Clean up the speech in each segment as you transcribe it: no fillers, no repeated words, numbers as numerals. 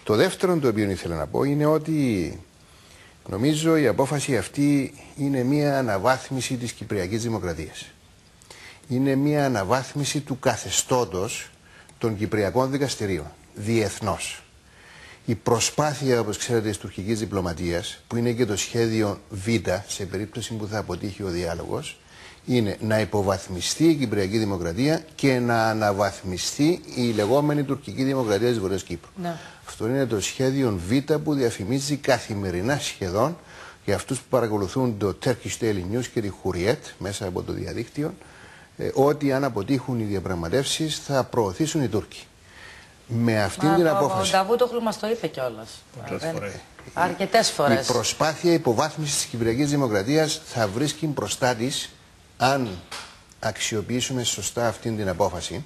Το δεύτερο το οποίο ήθελα να πω είναι ότι νομίζω η απόφαση αυτή είναι μια αναβάθμιση της Κυπριακής Δημοκρατίας. Είναι μια αναβάθμιση του καθεστώτος των Κυπριακών δικαστηρίων, διεθνώς. Η προσπάθεια, όπως ξέρετε, της τουρκικής διπλωματίας, που είναι και το σχέδιο Β, σε περίπτωση που θα αποτύχει ο διάλογος, είναι να υποβαθμιστεί η Κυπριακή Δημοκρατία και να αναβαθμιστεί η λεγόμενη τουρκική δημοκρατία της Βορειάς Κύπρου. Ναι. Αυτό είναι το σχέδιο Β που διαφημίζει καθημερινά σχεδόν για αυτούς που παρακολουθούν το Turkish Daily News και τη Χουριέτ μέσα από το διαδίκτυο, ότι αν αποτύχουν οι διαπραγματεύσεις θα προωθήσουν οι Τούρκοι. Με αυτήν την απόφαση. Ο Νταβούτογλου μας το είπε κιόλας. Αρκετές φορές. Η προσπάθεια υποβάθμισης της Κυπριακής Δημοκρατίας θα βρίσκει μπροστά της, αν αξιοποιήσουμε σωστά αυτήν την απόφαση.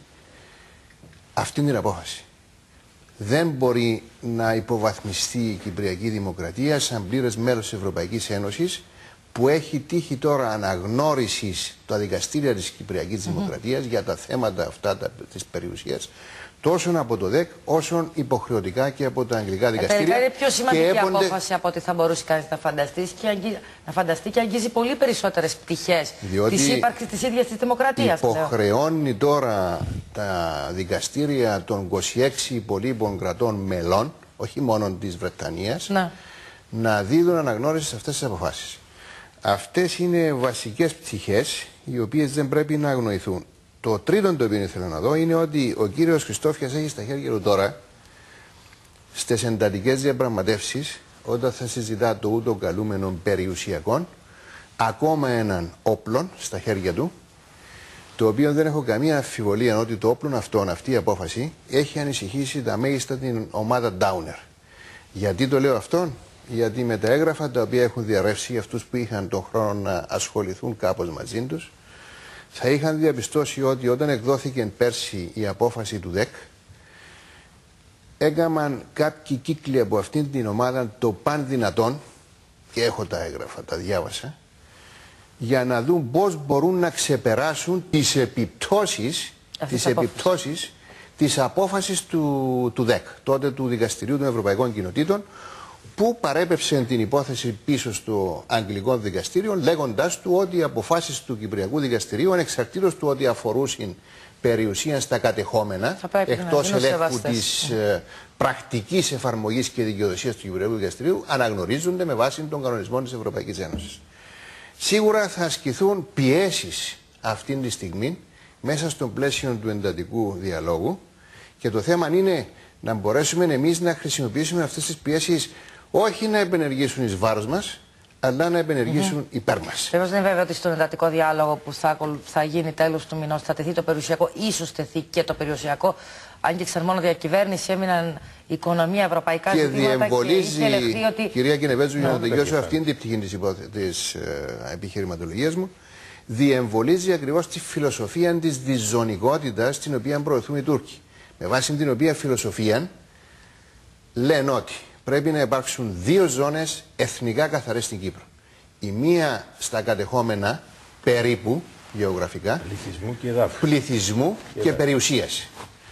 Δεν μπορεί να υποβαθμιστεί η Κυπριακή Δημοκρατία σαν πλήρες μέλος της Ευρωπαϊκής Ένωσης, που έχει τύχει τώρα αναγνώρισης τα δικαστήρια της Κυπριακής Δημοκρατίας για τα θέματα αυτά της περιουσίας, τόσο από το ΔΕΚ όσο υποχρεωτικά και από τα αγγλικά δικαστήρια. Είναι πιο σημαντική απόφαση από ό,τι θα μπορούσε κανείς να φανταστεί και αγγίζει πολύ περισσότερες πτυχές της ύπαρξης της ίδιας της δημοκρατίας. Υποχρεώνει τώρα τα δικαστήρια των 26 υπολείπων κρατών μελών, όχι μόνο της Βρετανίας, να δίδουν αναγνώριση σε αυτές τις αποφάσεις. Αυτές είναι βασικές πτυχές οι οποίες δεν πρέπει να αγνοηθούν. Το τρίτο το οποίο ήθελα να δω είναι ότι ο κύριος Χριστόφιας έχει στα χέρια του τώρα, στις εντατικές διαπραγματεύσεις, όταν θα συζητά το ούτω καλούμενο περιουσιακών, ακόμα έναν όπλο στα χέρια του, το οποίο δεν έχω καμία αμφιβολία ότι το όπλο αυτόν, αυτή η απόφαση, έχει ανησυχήσει τα μέγιστα την ομάδα Downer. Γιατί το λέω αυτόν? Γιατί με τα έγγραφα τα οποία έχουν διαρρεύσει αυτούς που είχαν τον χρόνο να ασχοληθούν κάπως μαζί τους, θα είχαν διαπιστώσει ότι όταν εκδόθηκε πέρσι η απόφαση του ΔΕΚ, έκαναν κάποιοι κύκλοι από αυτήν την ομάδα το παν δυνατόν, και έχω τα έγγραφα, τα διάβασα, για να δουν πώς μπορούν να ξεπεράσουν τις επιπτώσεις της απόφασης του ΔΕΚ, τότε του Δικαστηρίου των Ευρωπαϊκών Κοινοτήτων, που παρέπεψε την υπόθεση πίσω στο Αγγλικό Δικαστήριο, λέγοντας του ότι οι αποφάσεις του Κυπριακού Δικαστηρίου, ανεξαρτήτως του ότι αφορούσαν περιουσία στα κατεχόμενα, εκτός ελέγχου της πρακτικής εφαρμογής και δικαιοδοσίας του Κυπριακού Δικαστηρίου, αναγνωρίζονται με βάση των κανονισμών της Ευρωπαϊκής Ένωσης. Σίγουρα θα ασκηθούν πιέσεις αυτή τη στιγμή μέσα στο πλαίσιο του εντατικού διαλόγου, και το θέμα είναι να μπορέσουμε εμείς να χρησιμοποιήσουμε αυτές τις πιέσεις, όχι να επενεργήσουν εις βάρος μας, αλλά να επενεργήσουν υπέρ μας. Βέβαια, δεν είναι βέβαιο ότι στον εντατικό διάλογο που θα γίνει τέλος του μηνός θα τεθεί το περιουσιακό, ίσως τεθεί και το περιουσιακό, αν και μόνο διακυβέρνηση, έμειναν οικονομία, ευρωπαϊκά ζητήματα. Και διεμβολίζει, κυρία Κινεβέζου, για να τελειώσω αυτήν την πτυχή της επιχειρηματολογίας μου, διεμβολίζει ακριβώς τη φιλοσοφία της διζωνικότητας την οποία προωθούν οι Τούρκοι. Με βάση την οποία φιλοσοφία λένε ότι πρέπει να υπάρξουν δύο ζώνες εθνικά καθαρές στην Κύπρο. Η μία στα κατεχόμενα περίπου γεωγραφικά, πληθυσμού και περιουσίας.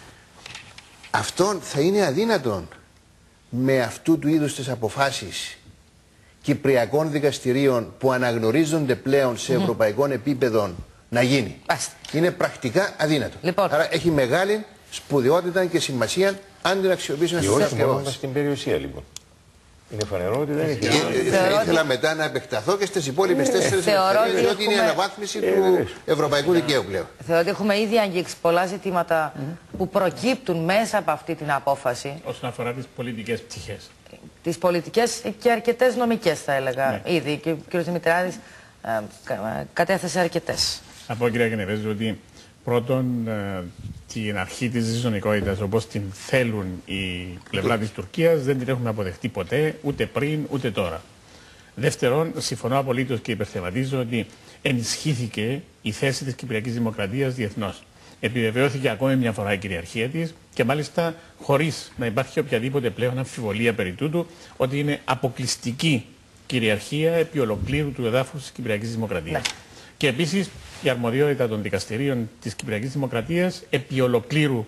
Αυτό θα είναι αδύνατον με αυτού του είδους τις αποφάσεις κυπριακών δικαστηρίων που αναγνωρίζονται πλέον σε ευρωπαϊκό επίπεδο να γίνει. Είναι πρακτικά αδύνατο. Άρα έχει μεγάλη σπουδαιότητα και σημασία αν την αξιοποιήσουμε στις όχι στην περιουσία, λοιπόν. Είναι φανερό ότι δεν έχει. Θα ήθελα μετά να επεκταθώ και στις υπόλοιπες 4 ελευθερίες, διότι είναι η αναβάθμιση του ευρωπαϊκού δικαίου πλέον. Θεωρώ ότι έχουμε ήδη αγγίξει πολλά ζητήματα που προκύπτουν μέσα από αυτή την απόφαση. Όσον αφορά τις πολιτικές πτυχές. Τις πολιτικές και αρκετές νομικές, θα έλεγα. Ήδη και ο κ. Δημητριάδης κατέθεσε αρκετές. Να πω, κυρία Κινεβέζου, ότι πρώτον, την αρχή της ζωνικότητας όπως την θέλουν η πλευρά της Τουρκίας δεν την έχουμε αποδεχτεί ποτέ, ούτε πριν ούτε τώρα. Δεύτερον, συμφωνώ απολύτως και υπερθεματίζω ότι ενισχύθηκε η θέση της Κυπριακής Δημοκρατίας διεθνώς. Επιβεβαιώθηκε ακόμη μια φορά η κυριαρχία της και μάλιστα χωρίς να υπάρχει οποιαδήποτε πλέον αμφιβολία περί τούτου ότι είναι αποκλειστική κυριαρχία επί ολοκλήρου του εδάφους της Κυπριακής Δημοκρατίας. Και επίσης η αρμοδιότητα των δικαστηρίων της Κυπριακής Δημοκρατίας επί ολοκλήρου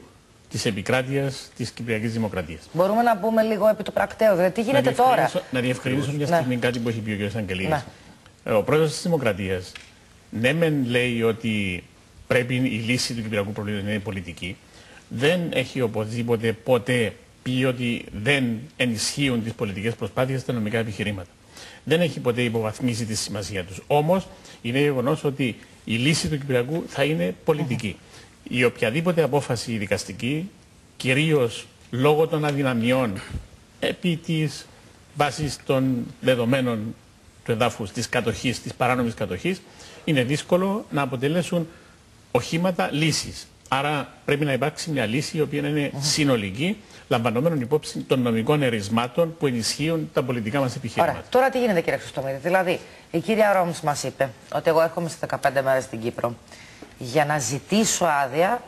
της επικράτειας της Κυπριακής Δημοκρατίας. Μπορούμε να πούμε λίγο επί του πρακτέου, δηλαδή τι γίνεται τώρα. Να διευκρινίσω μια στιγμή κάτι που έχει πει ο κ. Αγγελίδης. Ο πρόεδρος της Δημοκρατίας, ναι μεν λέει ότι πρέπει η λύση του κυπριακού προβλήματος να είναι πολιτική, δεν έχει οπωσδήποτε ποτέ πει ότι δεν ενισχύουν τις πολιτικές προσπάθειες στα νομικά επιχειρήματα. Δεν έχει ποτέ υποβαθμίσει τη σημασία τους. Όμως είναι γεγονός ότι η λύση του Κυπριακού θα είναι πολιτική. Η οποιαδήποτε απόφαση δικαστική, κυρίως λόγω των αδυναμιών επί της βάσης των δεδομένων του εδάφους, της κατοχής, της παράνομης κατοχής, είναι δύσκολο να αποτελέσουν οχήματα λύσης. Άρα πρέπει να υπάρξει μια λύση η οποία είναι συνολική, λαμβανομένων υπόψη των νομικών ερισμάτων που ενισχύουν τα πολιτικά μας επιχειρήματα. Ωραία. Τώρα τι γίνεται, κύριε Χρυστομίδη? Δηλαδή, η κυρία Ρόμς μας είπε ότι εγώ έρχομαι σε 15 μέρες στην Κύπρο για να ζητήσω άδεια,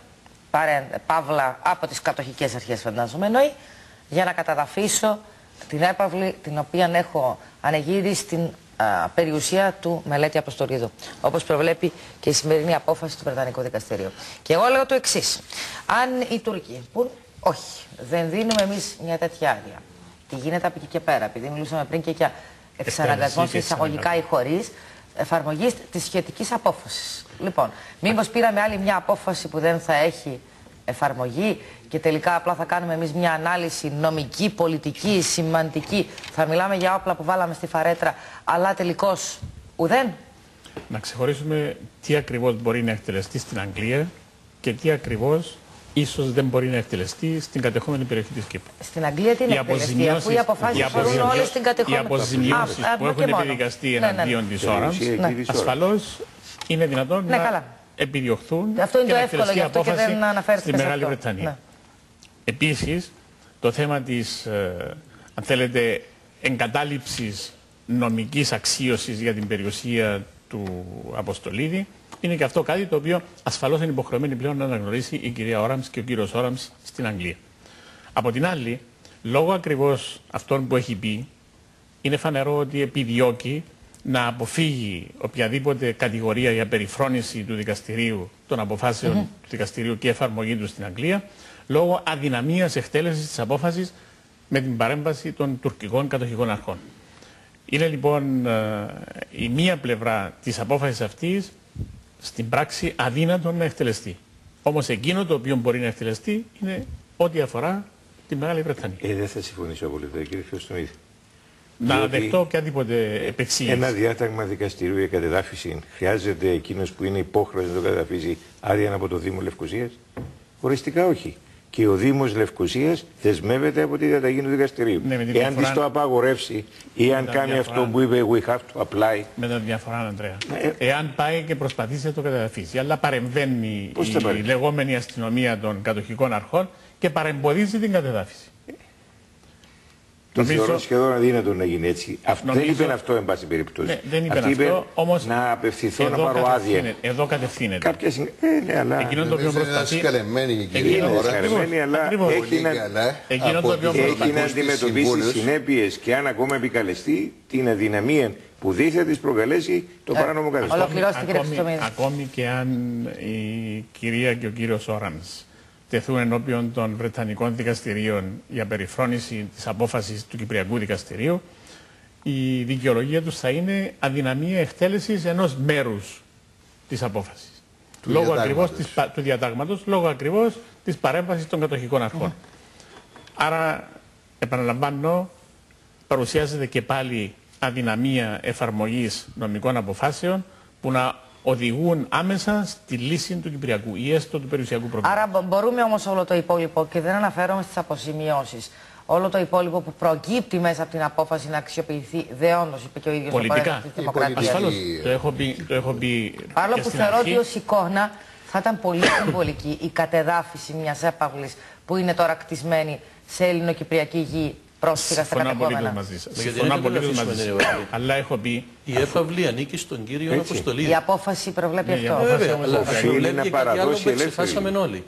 παύλα από τις κατοχικές αρχές, φαντάζομαι εννοεί, για να καταδαφίσω την έπαυλη την οποία έχω ανεγείρει στην περιουσία του Μελέτη Αποστολίδου, όπως προβλέπει και η σημερινή απόφαση του Βρετανικού Δικαστηρίου. Και εγώ λέω το εξής: αν οι Τούρκοι πούν όχι, δεν δίνουμε εμείς μια τέτοια άδεια, τι γίνεται από εκεί και πέρα, επειδή μιλούσαμε πριν και για εξαναγκασμό σε εισαγωγικά ή χωρίς εφαρμογής της σχετικής απόφασης. Λοιπόν, μήπως πήραμε άλλη μια απόφαση που δεν θα έχει εφαρμογή και τελικά απλά θα κάνουμε εμείς μια ανάλυση νομική, πολιτική, σημαντική. Θα μιλάμε για όπλα που βάλαμε στη φαρέτρα, αλλά τελικώς ουδέν. Να ξεχωρίσουμε τι ακριβώς μπορεί να εκτελεστεί στην Αγγλία και τι ακριβώς ίσως δεν μπορεί να εκτελεστεί στην κατεχόμενη περιοχή της Κύπρου. Στην Αγγλία τι είναι εκτελεστεί, αφού οι αποφάσεις αφορούν όλες στην κατεχόμενη. Οι αποζημιώσεις που έχουν επιδικαστεί εναντίον της ώρας, ασφαλώς είναι δυνατόν να επιδιωχθούν. Αυτό είναι και το εύκολο, γι' αυτό και δεν αναφέρθηκε στη Μεγάλη Βρετανία. Επίσης, το θέμα της, αν θέλετε, εγκατάλειψης νομικής αξίωσης για την περιουσία του Αποστολίδη είναι και αυτό κάτι το οποίο ασφαλώς είναι υποχρεωμένοι πλέον να αναγνωρίσει η κυρία Όραμς και ο κύριος Όραμς στην Αγγλία. Από την άλλη, λόγω ακριβώς αυτών που έχει πει, είναι φανερό ότι επιδιώκει να αποφύγει οποιαδήποτε κατηγορία για περιφρόνηση του δικαστηρίου, των αποφάσεων του δικαστηρίου και εφαρμογή του στην Αγγλία, λόγω αδυναμίας εκτέλεσης της απόφασης με την παρέμβαση των τουρκικών κατοχικών αρχών. Είναι λοιπόν η μία πλευρά της απόφασης αυτής στην πράξη αδύνατο να εκτελεστεί. Όμως εκείνο το οποίο μπορεί να εκτελεστεί είναι ό,τι αφορά τη Μεγάλη Βρετανία. Δεν θα συμφωνήσω απολύτως, κύριε Χρυστομίδη. Να δεχτώ οποιαδήποτε επεξήγηση. Ένα διάταγμα δικαστηρίου για κατεδάφιση χρειάζεται εκείνος που είναι υπόχρεος να το κατεδαφίσει άδεια από το Δήμο Λευκωσίας? Οριστικά όχι. Και ο Δήμος Λευκωσίας δεσμεύεται από τη διαταγή του δικαστηρίου. Ναι, εάν της το απαγορεύσει ή αν κάνει αυτό που είπε we have to apply. Με τα διαφορά, Ανδρέα. Εάν πάει και προσπαθήσει να το καταδαφίσει, αλλά παρεμβαίνει η λεγόμενη αστυνομία των κατοχικών αρχών και παρεμποδίζει την κατεδάφιση. Το θεωρώ σχεδόν αδύνατο να γίνει έτσι. Δεν είπε αυτό, εν πάση περιπτώσει. Ναι, δεν είπε αυτό, όμως να απευθυνθώ να πάρω άδεια. Εδώ κατευθύνεται. Κάποια ναι, αλλά. Εκείνο το οποίο προσπαθεί. Έχει να αντιμετωπίσει συνέπειες και αν ακόμα επικαλεστεί την αδυναμία που δίθεται της προκαλέσει το παράνομο καθεστώς. Ακόμη και αν η κυρία και ο κύριος Όραμς τεθούν ενώπιον των Βρετανικών δικαστηρίων για περιφρόνηση της απόφασης του Κυπριακού Δικαστηρίου, η δικαιολογία τους θα είναι αδυναμία εκτέλεσης ενός μέρους της απόφασης. Λόγω ακριβώς του διατάγματος, λόγω ακριβώς της παρέμβασης των κατοχικών αρχών. Άρα, επαναλαμβάνω, παρουσιάζεται και πάλι αδυναμία εφαρμογής νομικών αποφάσεων που να οδηγούν άμεσα στη λύση του Κυπριακού ή έστω του περιουσιακού προβλήματος. Άρα μπορούμε όμως όλο το υπόλοιπο, και δεν αναφέρομαι στις αποζημιώσεις, όλο το υπόλοιπο που προκύπτει μέσα από την απόφαση να αξιοποιηθεί δεόντως, είπε και ο ίδιος πολιτικά, ο πρόεδρος της Δημοκρατίας. Ασφαλώς, το έχω πει. Παρόλο που θεωρώ ότι ως εικόνα θα ήταν πολύ συμβολική η κατεδάφιση μιας έπαυλης που είναι τώρα κτισμένη σε ελληνοκυπριακή γη. Συμφωνώ απολύτως μαζί σας. Αλλά έχω πει. Η έπαυλη ανήκει στον κύριο Αποστολίδη. Η απόφαση προβλέπει αυτό. Βέβαια, αλλά προβλέπει και κάτι άλλο που εξετάσαμε όλοι.